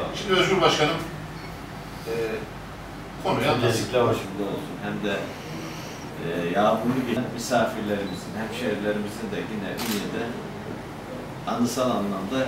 Şimdi Özgür Başkanım konuya Öncelikle hoş bulduk. Hem de yağmurlu bir misafirlerimizin, hemşehrilerimizin de yine Ünye'de anısal anlamda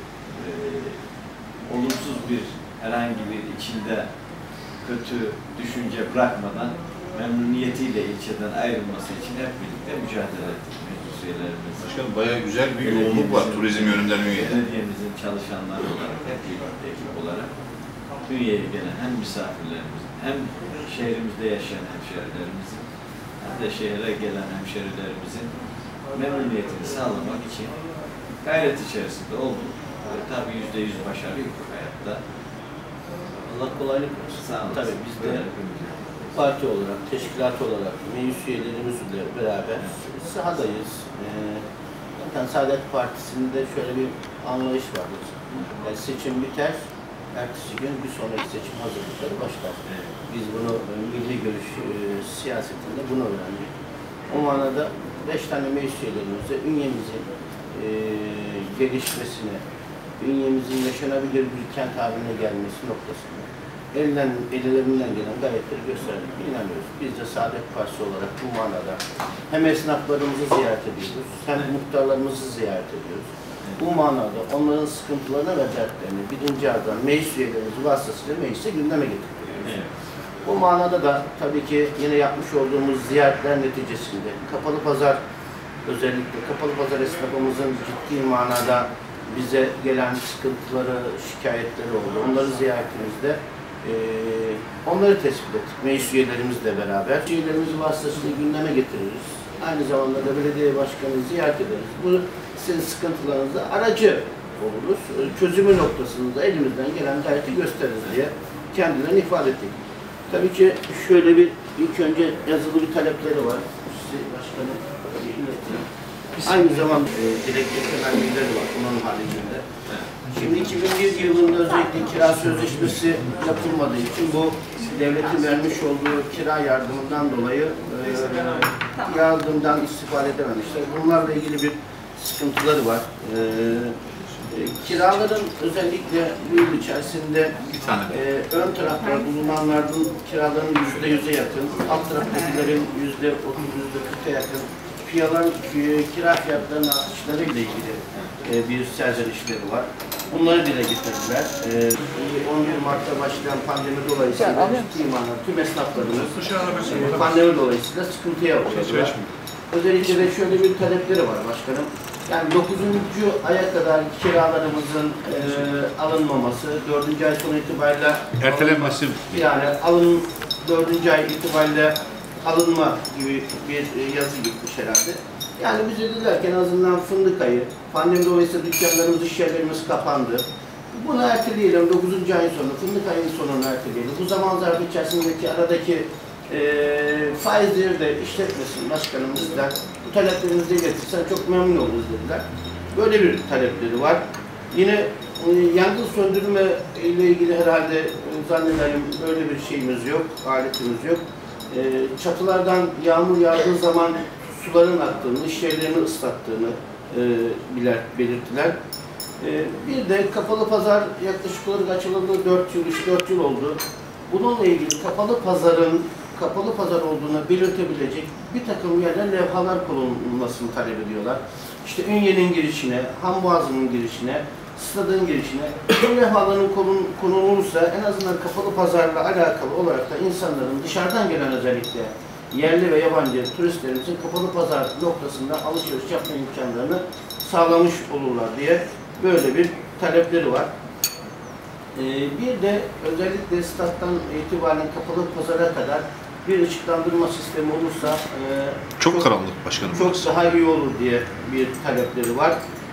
olumsuz bir herhangi bir içinde kötü düşünce bırakmadan memnuniyetiyle ilçeden ayrılması için hep birlikte mücadele ettik meclis üyelerimiz. Başkanım bayağı güzel bir yoğunluk var turizm yönünden Ünye'de. Belediyemizin çalışanları olarak, hep birlikte ekip olarak Ünye'ye gelen hem misafirlerimizin, hem şehrimizde yaşayan hemşehrilerimizin, hem de şehre gelen hemşehrilerimizin memnuniyetini sağlamak için gayret içerisinde olduk. Tabii %100 başarı yok hayatta. Allah kolaylık versin. Sağ olun. Tabii biz de parti olarak, teşkilat olarak, meclis üyelerimizle beraber sahadayız. Zaten Saadet Partisi'nde şöyle bir anlayış vardır. Yani seçim biter, ertesi gün bir sonraki seçim hazırlıkları başlar. Biz bunu milli görüş siyasetinde bunu öğrendik. O manada 5 tane meclis üyelerimizle Ünye'mizin gelişmesine, Ünye'mizin yaşanabilir bir kent haline gelmesi noktasında ellerinden gelen gayretleri gösterdik, inanıyoruz. Biz de Saadet Partisi olarak bu manada hem esnaflarımızı ziyaret ediyoruz, hem muhtarlarımızı ziyaret ediyoruz. Bu manada onların sıkıntılarına ve dertlerini birinci ağdan meclis üyelerimiz vasıtasıyla meclise gündeme getiriyoruz. Bu manada da tabii ki yine yapmış olduğumuz ziyaretler neticesinde Kapalı Pazar, özellikle Kapalı Pazar esnafımızın ciddi manada bize gelen sıkıntıları, şikayetleri oldu. Onları ziyaretimizde onları tespit ettik meclis üyelerimizle beraber. Üyelerimiz vasıtasıyla gündeme getiririz. Aynı zamanda da belediye başkanını ziyaret ederiz. Bu sizin sıkıntılarınızda aracı oluruz. Çözümü noktasında elimizden gelen gayreti gösteririz diye kendilerini ifade ettik. Tabii ki şöyle bir ilk önce yazılı bir talepleri var. Size başkanım ilettim. Aynı zamanda dilekçe temennileri var bunun haricinde. Şimdi 2001 yılında özellikle kira sözleşmesi yapılmadığı için bu devletin vermiş olduğu kira yardımından dolayı yardımdan istifade edememişler. Bunlarla ilgili bir sıkıntıları var. Kiraların özellikle bu yıl içerisinde ön tarafta bulunanların kiraların %100'e yakın, alt taraftakilerin %30-%40'a yakın kira fiyatlarının artışları ile ilgili bir serzenişleri var. Bunları dile getirdiler. 11 Mart'ta başlayan pandemi dolayısıyla ciddi manada tüm esnaflarımız pandemi dolayısıyla sıkıntıya uğradılar. Özellikle de şöyle bir talepleri var başkanım. Yani 9. aya kadar kiralarımızın alınmaması, 4. ay sonu itibariyle ertelenmesi, yani 4. ay itibariyle alınma gibi bir yazı gitmiş herhalde. Yani biz dediler ki en azından fındık ayı, pandemi dolayısıyla dükkanlarımız, iş yerlerimiz kapandı. Bunu erteleyelim, 9. ayın sonu, fındık ayının sonunu erteleyelim. Bu zaman zarfı içerisindeki aradaki faizleri de işletmesin başkanımızla. Bu taleplerimizi iletirsen çok memnun oluruz dediler. Böyle bir talepleri var. Yine yangın söndürme ile ilgili herhalde zannederim böyle bir şeyimiz yok, aletimiz yok. Çatılardan yağmur yağdığı zaman suların aktığını, iş yerlerini ıslattığını belirttiler. Bir de Kapalı Pazar yaklaşık olarak açılalı 4 yıl oldu. Bununla ilgili Kapalı Pazar olduğunu belirtebilecek bir takım yerler levhalar konulmasını talep ediyorlar. İşte Ünye'nin girişine, Hamboğazı'nın girişine, stadın girişine bu levhaların konulursa en azından Kapalı Pazar'la alakalı olarak da insanların dışarıdan gelen özellikle yerli ve yabancı turistlerimizin Kapalı Pazar noktasında alışveriş yapma imkanlarını sağlamış olurlar diye böyle bir talepleri var. Bir de özellikle stat'tan itibaren Kapalı Pazar'a kadar bir ışıklandırma sistemi olursa çok karanlık başkanım. Çok daha iyi olur diye bir talepleri var.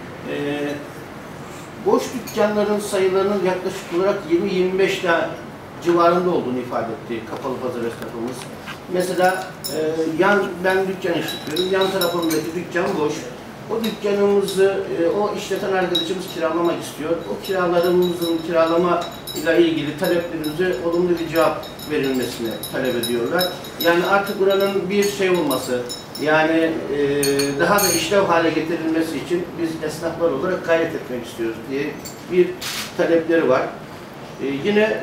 Boş dükkanların sayılarının yaklaşık olarak 20-25 civarında olduğunu ifade etti Kapalı Pazar esnafımız. Mesela ben dükkan işletiyorum, yan tarafımdaki dükkan boş. O dükkanımızı o işleten arkadaşımız kiralamak istiyor. O kiralarımızın kiralama ile ilgili taleplerimize olumlu bir cevap verilmesini talep ediyorlar. Yani artık buranın bir şey olması, yani daha da işlev hale getirilmesi için biz esnaflar olarak gayret etmek istiyoruz diye bir talepleri var. Yine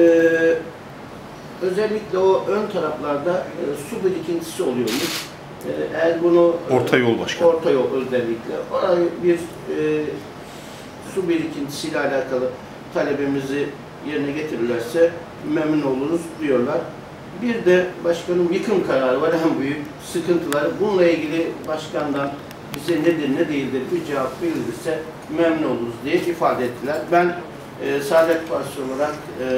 özellikle o ön taraflarda su birikintisi oluyormuş. Eğer bunu Orta yol başkanım. Orta yol özellikle. Oraya bir su birikintisiyle alakalı talebimizi yerine getirirlerse memnun oluruz diyorlar. Bir de başkanım yıkım kararı var, en büyük sıkıntıları. Bununla ilgili başkandan bize nedir ne değildir bir cevap verilirse memnun oluruz diye ifade ettiler. Ben Saadet Partisi olarak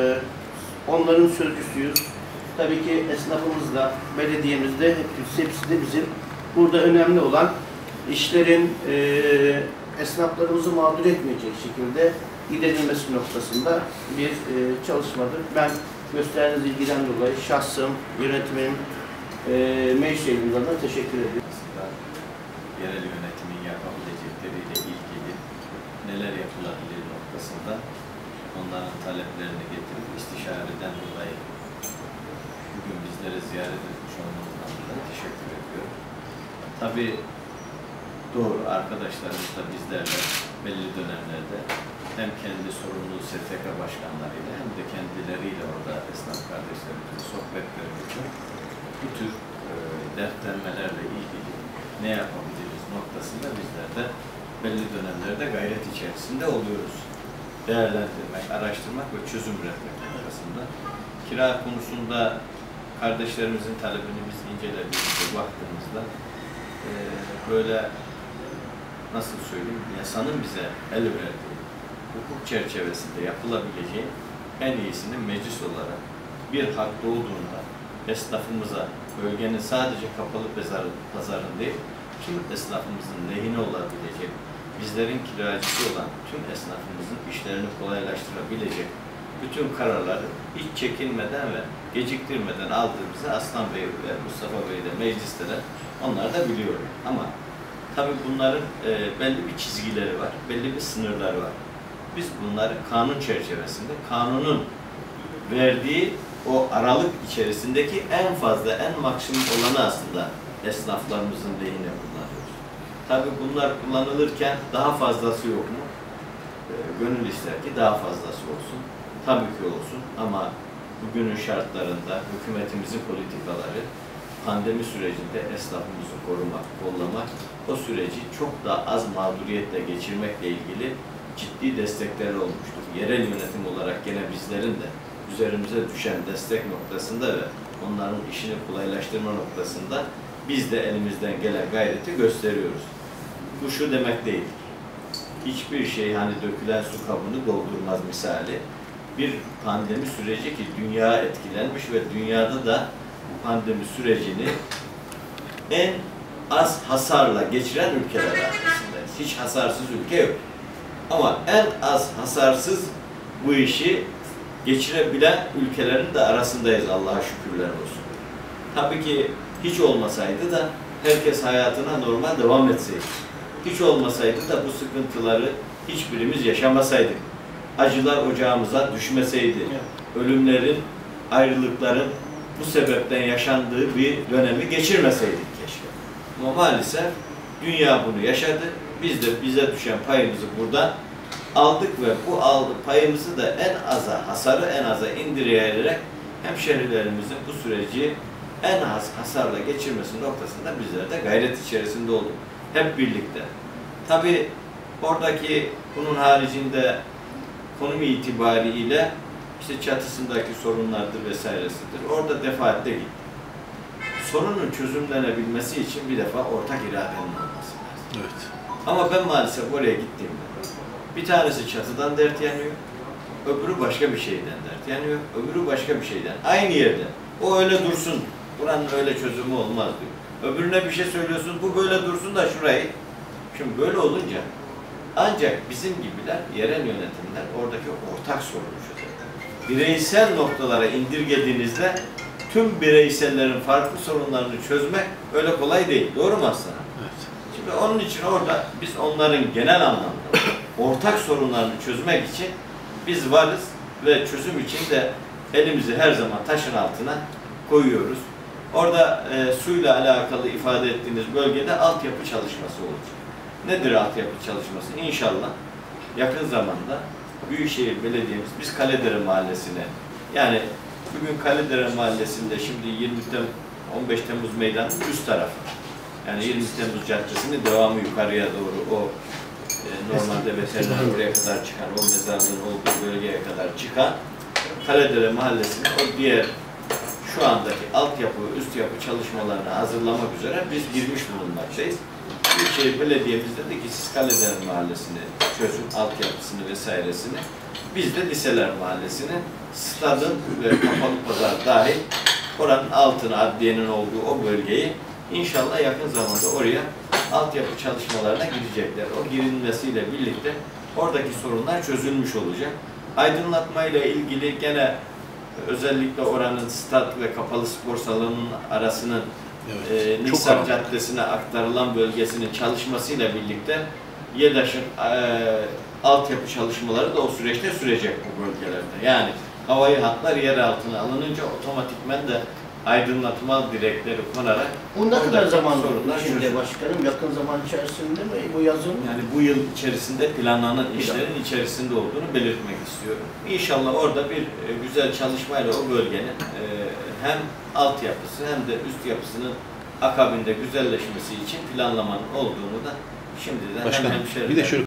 onların sözcüsüyüz. Tabii ki esnafımızla, belediyemizde hepsi de bizim. Burada önemli olan işlerin esnaflarımızı mağdur etmeyecek şekilde giderilmesi noktasında bir çalışmadır. Ben gösterdiğiniz ilgiden dolayı şahsım, yönetimin, meclis üyelerine teşekkür ediyorum. Yerel yönetimin yapabilecekleriyle ilgili neler yapılabilir noktasında onların taleplerini getirip istişareden dolayı bugün bizlere ziyaret etmiş olmanızdan dolayı teşekkür ediyorum. Tabii doğru, arkadaşlarımız da bizlerle belli dönemlerde hem kendi sorumlu STK başkanlarıyla hem de kendileriyle orada esnaf kardeşlerimizle sohbetlerimizde bu tür dertlenmelerle ilgili ne yapabiliriz noktasında bizler de belli dönemlerde gayret içerisinde oluyoruz. Değerlendirmek, araştırmak ve çözüm üretmek noktasında. Kira konusunda kardeşlerimizin talebini biz incelediğimizde, baktığımızda böyle nasıl söyleyeyim, yasanın bize el verdiği hukuk çerçevesinde yapılabileceği en iyisinin meclis olarak bir hak doğduğunda esnafımıza bölgenin sadece kapalı pazarın değil, tüm esnafımızın lehine olabilecek, bizlerin kiracısı olan tüm esnafımızın işlerini kolaylaştırabilecek bütün kararları hiç çekinmeden ve geciktirmeden aldığımızı Aslan Bey ve Mustafa Bey de mecliste de onlar da biliyor. Ama tabii bunların belli bir çizgileri var, belli bir sınırları var. Biz bunları kanun çerçevesinde, kanunun verdiği o aralık içerisindeki en fazla, en maksimum olanı aslında esnaflarımızın lehine kullanıyoruz. Tabii bunlar kullanılırken daha fazlası yok mu? Gönül ister ki daha fazlası olsun. Tabii ki olsun ama bugünün şartlarında hükümetimizin politikaları pandemi sürecinde esnafımızı korumak, kollamak, o süreci çok daha az mağduriyetle geçirmekle ilgili ciddi destekleri olmuştur. Yerel yönetim olarak gene bizlerin de üzerimize düşen destek noktasında ve onların işini kolaylaştırma noktasında biz de elimizden gelen gayreti gösteriyoruz. Bu şu demek değil. Hiçbir şey hani dökülen su kabını doldurmaz misali. Bir pandemi süreci ki dünya etkilenmiş ve dünyada da bu pandemi sürecini en az hasarla geçiren ülkeler arasındayız. Hiç hasarsız ülke yok. Ama en az hasarsız bu işi geçirebilen ülkelerin de arasındayız, Allah'a şükürler olsun. Tabii ki hiç olmasaydı da herkes hayatına normal devam etseydi. Hiç olmasaydı da bu sıkıntıları hiçbirimiz yaşamasaydık. Acılar ocağımıza düşmeseydi. Ölümlerin, ayrılıkların bu sebepten yaşandığı bir dönemi geçirmeseydik keşke. Ama maalesef dünya bunu yaşadı. Biz de bize düşen payımızı buradan aldık ve bu payımızı da en aza, hasarı en aza indirgerek hemşehrilerimizin bu süreci en az hasarla geçirmesi noktasında bizler de gayret içerisinde olduk. Hep birlikte. Tabii oradaki bunun haricinde konum itibariyle işte çatısındaki sorunlardır vesairesidir. Orada defaatle gittik. Sorunun çözümlenebilmesi için bir defa ortak iradenin olması lazım. Evet. Ama ben maalesef oraya gittiğimde bir tanesi çatıdan dert yanıyor, öbürü başka bir şeyden dert yanıyor, öbürü başka bir şeyden. Aynı yerde. O öyle dursun, buranın öyle çözümü olmaz diyor. Öbürüne bir şey söylüyorsun, bu böyle dursun da şurayı. Şimdi böyle olunca ancak bizim gibiler, yerel yönetimler oradaki ortak sorunu çözer. Bireysel noktalara indirgediğinizde tüm bireysellerin farklı sorunlarını çözmek öyle kolay değil. Doğru mu Aslan? Evet. Şimdi onun için orada biz onların genel anlamda ortak sorunlarını çözmek için biz varız ve çözüm için de elimizi her zaman taşın altına koyuyoruz. Orada suyla alakalı ifade ettiğiniz bölgede altyapı çalışması olacak. Nedir altyapı çalışması? İnşallah yakın zamanda Büyükşehir Belediye'miz, biz Kaledere Mahallesi'ne, yani bugün Kaledere Mahallesi'nde şimdi 15 Temmuz Meydanı'nın üst tarafı, yani 20 Temmuz Caddesi'nin devamı yukarıya doğru o normalde veteriner buraya kadar çıkan, o mezarlığın olduğu bölgeye kadar çıkan Kaledere Mahallesi'nin o diğer şu andaki altyapı, üst yapı çalışmalarını hazırlamak üzere biz girmiş bulunmaktayız. Büyükşehir Belediye'miz dedi ki siz Kaledere Mahallesi'ni çözün, altyapısını vesairesini. Biz de Liseler Mahallesi'ni, stadın ve kapalı pazar dahil oranın altına, adliyenin olduğu o bölgeyi inşallah yakın zamanda oraya altyapı çalışmalarına girecekler. O girilmesiyle birlikte oradaki sorunlar çözülmüş olacak. Aydınlatmayla ilgili gene özellikle oranın stat ve kapalı spor salonunun arasının Niksar Caddesi'ne aktarılan bölgesinin çalışmasıyla birlikte YEDAŞ'ın altyapı çalışmaları da o süreçte sürecek bu bölgelerde. Yani havai hatlar yer altına alınınca otomatikmen de aydınlatma direkleri konarak Bu ne kadar zaman sorunlar içinde çözülür. başkanım? Yakın zaman içerisinde mi bu yazın? Yani bu yıl içerisinde planlanan işlerin içerisinde olduğunu belirtmek istiyorum. İnşallah orada bir güzel çalışmayla o bölgenin hem altyapısı hem de üst yapısının akabinde güzelleşmesi için planlamanın olduğunu da şimdiden Başkanım, hem hemşehriler bir de şöyle